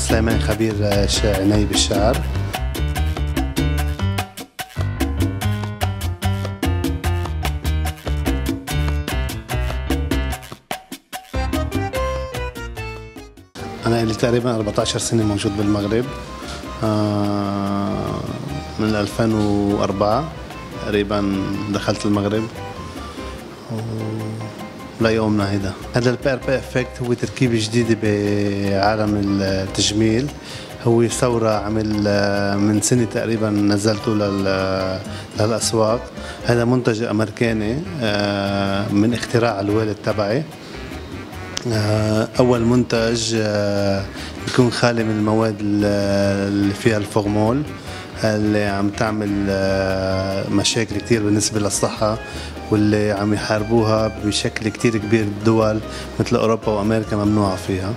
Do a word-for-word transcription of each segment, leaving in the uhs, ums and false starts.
سليمان، خبير عناية بالشعر. أنا لي تقريبا أربعة عشر سنة موجود بالمغرب، من ألفين وأربعة تقريبا دخلت المغرب ليومنا هيدا. هذا البي ار بي افكت هو تركيبة جديدة بعالم التجميل، هو ثورة عمل من سنة تقريبا نزلته للأسواق. هذا منتج أمريكاني من اختراع الوالد تبعي. أول منتج يكون خالي من المواد اللي فيها الفورمول اللي عم تعمل مشاكل كتير بالنسبة للصحة، واللي عم يحاربوها بشكل كتير كبير الدول مثل أوروبا وأمريكا ممنوعة فيها.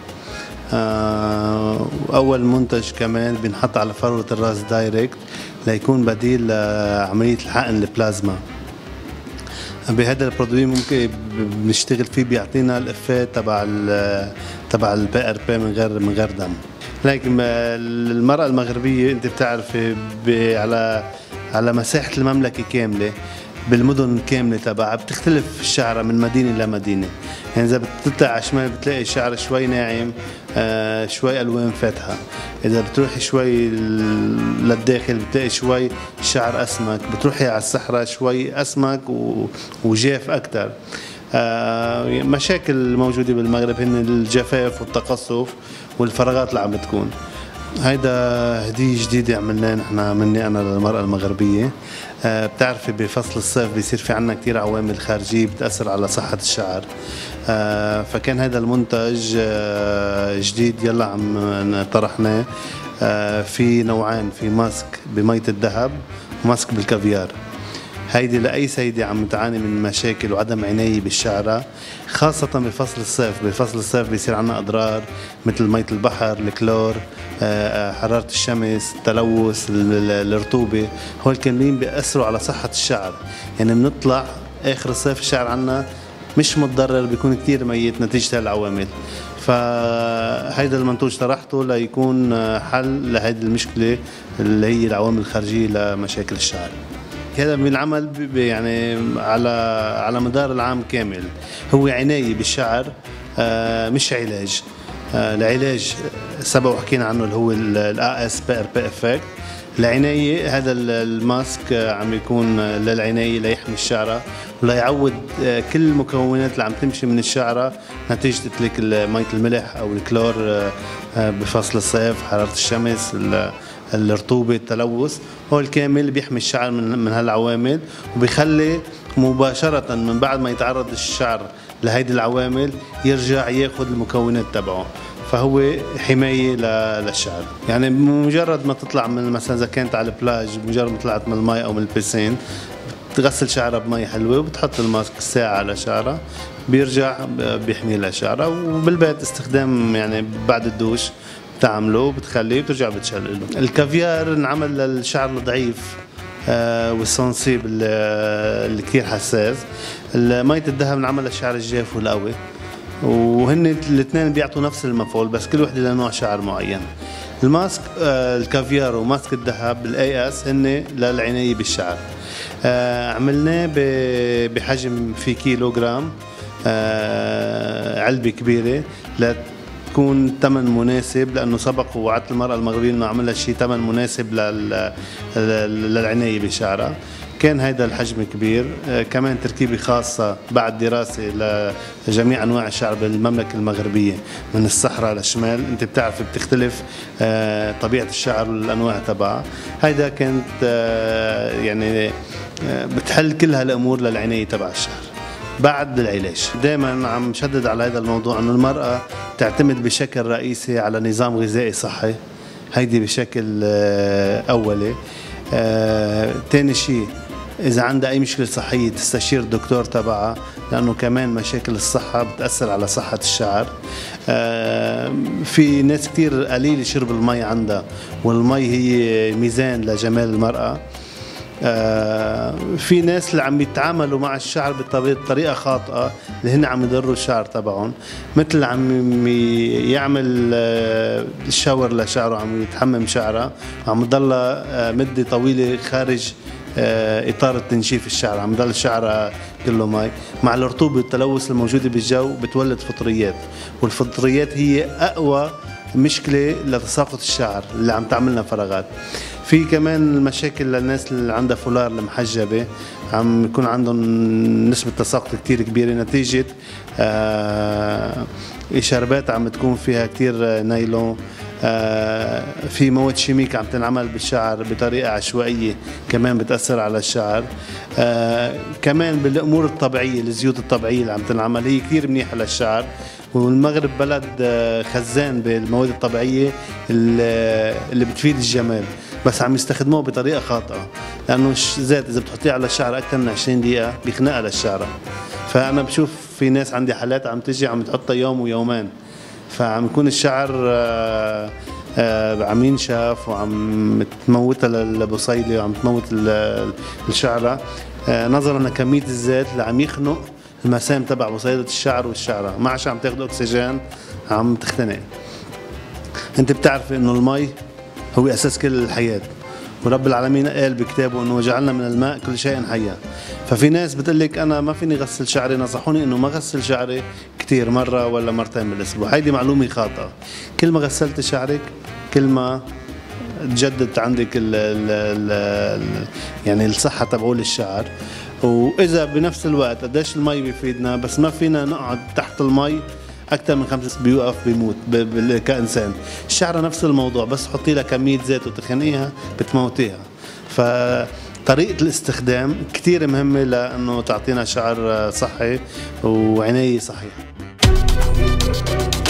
أول منتج كمان بنحط على فروة الراس دايركت ليكون بديل لعملية الحقن البلازما. بهذا البرودوي ممكن بنشتغل فيه بيعطينا الإفيه تبع ال تبع البي ار بي من غير من غير دم. لكن المرأة المغربية انت بتعرفي على على مساحة المملكة كاملة بالمدن كاملة تبعها بتختلف الشعرة من مدينة لمدينة. يعني إذا بتطلع على الشمال بتلاقي الشعر شوي ناعم، آه شوي ألوان فاتحة. إذا بتروحي شوي للداخل بتلاقي شوي الشعر أسمك، بتروحي على الصحراء شوي أسمك وجاف أكتر. آه مشاكل الموجودة بالمغرب هن الجفاف والتقصف والفراغات اللي عم بتكون. هيدا هدية جديدة عملناها نحن مني أنا للمرأة المغربية. أه بتعرفي بفصل الصيف بيصير في عنا كتير عوامل خارجية بتأثر على صحة الشعر. أه فكان هذا المنتج أه جديد يلا عم طرحناه. أه في نوعين، في ماسك بمية الذهب وماسك بالكافيار. هيدي لأي سيدة عم تعاني من مشاكل وعدم عناية بالشعرة، خاصة بفصل الصيف. بفصل الصيف بيصير عنا أضرار مثل مية البحر، الكلور، حرارة الشمس، التلوث، الرطوبة. هول كاملين بيأثروا على صحة الشعر. يعني بنطلع آخر الصيف الشعر عنا مش متضرر، بيكون كتير ميت نتيجة هالعوامل. فهيدا المنتوج طرحته ليكون حل لهيدي المشكلة اللي هي العوامل الخارجية لمشاكل الشعر. هذا بينعمل يعني على على مدار العام كامل. هو عناية بالشعر مش علاج. العلاج سبق وحكينا عنه اللي هو الاي اس بي ار بي افكت. العناية هذا الماسك عم يكون للعناية ليحمي الشعرة وليعود كل المكونات اللي عم تمشي من الشعرة نتيجة تلك مية الملح أو الكلور بفصل الصيف، حرارة الشمس، الرطوبة، التلوث. هو الكامل بيحمي الشعر من من هالعوامل، وبيخلي مباشرة من بعد ما يتعرض الشعر لهيدي العوامل يرجع ياخذ المكونات تبعه. فهو حماية للشعر. يعني بمجرد ما تطلع من مثلا إذا كانت على البلاج، بمجرد ما طلعت من المي أو من البيسين بتغسل شعرها بمي حلوة وبتحط الماسك ساعة على شعرها، بيرجع بيحمي لها شعرها. وبالبيت استخدام يعني بعد الدوش بتعمله بتخليه وبترجع بتشلله. الكافيار انعمل للشعر الضعيف آه والسنسيب اللي كثير حساس. مية الذهب انعمل للشعر الجاف والقوي، وهن الاثنين بيعطوا نفس المفعول بس كل وحده لنوع شعر معين. الماسك آه الكافيار وماسك الذهب الاي اس هن للعنايه بالشعر. آه عملناه بحجم في كيلو جرام، آه علبه كبيره تكون ثمن مناسب، لانه سبق ووعدت المراه المغربيه انه اعمل لها شيء ثمن مناسب للعنايه بشعرها. كان هيدا الحجم كبير. آه كمان تركيبه خاصه بعد دراسه لجميع انواع الشعر بالمملكه المغربيه من الصحراء للشمال. انت بتعرف بتختلف آه طبيعه الشعر والانواع تبعها. هيدا كانت آه يعني آه بتحل كل هالامور للعنايه تبع الشعر. بعد العلاج دائما عم شدد على هذا الموضوع انه المراه تعتمد بشكل رئيسي على نظام غذائي صحي. هيدي بشكل آه اولي. آه تاني شيء إذا عندها أي مشكلة صحية تستشير الدكتور تبعها، لأنه كمان مشاكل الصحة بتأثر على صحة الشعر. آه في ناس كتير قليل شرب المي عندها، والمي هي ميزان لجمال المرأة. آه في ناس اللي عم يتعاملوا مع الشعر بطريقه خاطئه اللي هن عم يضروا الشعر تبعهم، مثل عم يعمل آه شاور لشعره، عم يتحمم شعره، عم يضلها آه مده طويله خارج آه اطار التنشيف الشعر، عم يضل الشعر كله مي. مع الرطوبه والتلوث الموجوده بالجو بتولد فطريات، والفطريات هي اقوى مشكله لتساقط الشعر اللي عم تعملنا فراغات. في كمان المشاكل للناس اللي عندها فولار المحجبه، عم يكون عندهم نسبه تساقط كتير كبيره نتيجه آه شربات عم تكون فيها كتير نايلون. آه في مواد شيميك عم تنعمل بالشعر بطريقه عشوائيه كمان بتاثر على الشعر. آه كمان بالامور الطبيعيه، الزيوت الطبيعيه اللي عم تنعمل هي كثير منيحه للشعر، والمغرب بلد خزان بالمواد الطبيعيه اللي بتفيد الجمال، بس عم يستخدموه بطريقه خاطئه، لانه الزيت اذا بتحطيه على الشعر اكثر من عشرين دقيقه بيخنقها للشعر. فانا بشوف في ناس عندي حالات عم تجي عم تحطها يوم ويومين، فعم يكون الشعر آآ آآ عم ينشف وعم تموتها للبصيله وعم تموت الشعره، نظرا لكميه الزيت اللي عم يخنق المسام تبع بصيلة الشعر والشعره، ما عشان عم تاخذ اكسجين عم تختنق. انت بتعرف انه المي هو اساس كل الحياه، ورب العالمين قال بكتابه انه وجعلنا من الماء كل شيء حيا. ففي ناس بتقول لك انا ما فيني غسل شعري، نصحوني انه ما غسل شعري كثير مره ولا مرتين بالاسبوع. هيدي معلومه خاطئه، كل ما غسلت شعرك كل ما تجدد عندك ال ال ال يعني الصحه تبعول الشعر. واذا بنفس الوقت قديش المي بيفيدنا، بس ما فينا نقعد تحت المي اكثر من خمس بيوقف بيموت كانسان. الشعره نفس الموضوع، بس حطي لها كميه زيت وتخنقيها بتموتيها. فطريقه الاستخدام كثير مهمه لانه تعطينا شعر صحي وعنايه صحيحه.